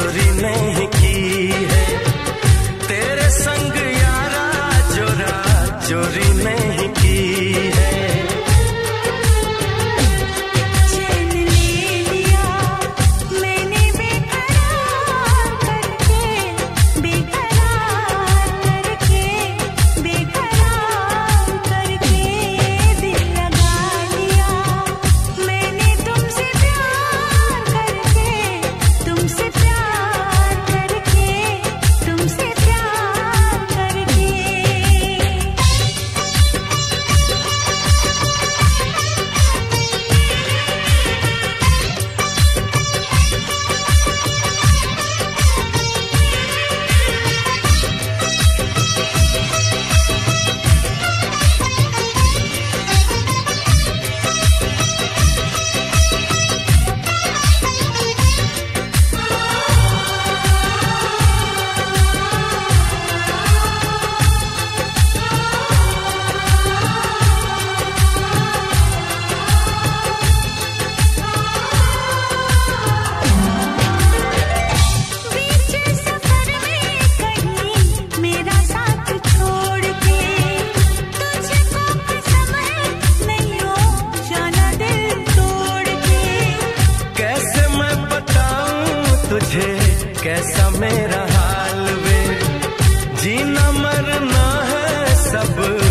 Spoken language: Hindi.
चोरी नहीं की है, तेरे संग यारा जो रात चोरी नहीं की है। चैन ले लिया मैंने बेकरार करके, बेकरार करके, बेकरार करके दिल लगा लिया मैंने तुमसे प्यार करके, तुमसे प्यार करके, तुमसे प्यार करके। बीच सफर में कहीं मेरा साथ छोड़ के, तुझको कसम है नहीं हो जाना दिल तोड़ के। कैसे मैं बताऊं तुझे कैसा मेरा हाल वे, जीना मरना है सब